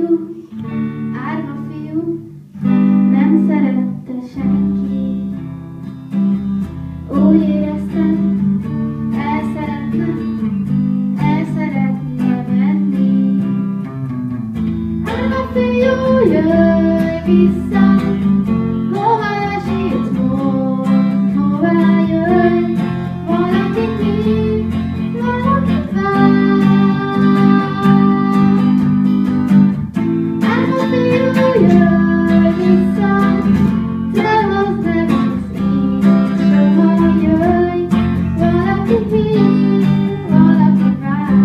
fiú, árva fiú, nem szerette senki. Úgy érezte, el szeretne menni. Árva fiú, jöjj vissza, hova esít, mondd, hová jöjj, valakit hív, valakit vár. Árva fiú, jöjj vissza, te hozd meg az én, soha jöjj, valakit hív, valakit vár.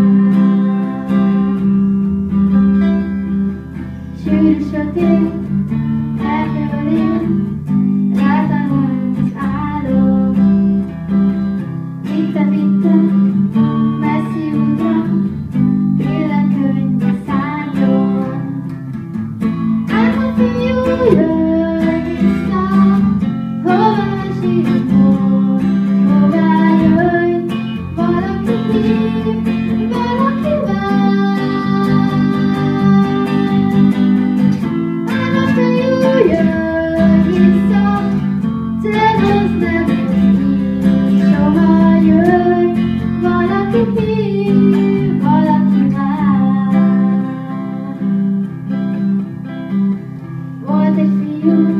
Sűrű sötét, elkövöl, rátalált az álom. Vitte, messzi útra, világkönyvbe szálljon. Árva fiú, jöjj vissza, hova esik, mondd, hová jöjj, valakit hív, valaki vár. Árva fiú, jöjj vissza, te hozd meg az én, soha jöjj, valakit hív, valaki vár. Volt egy fiú,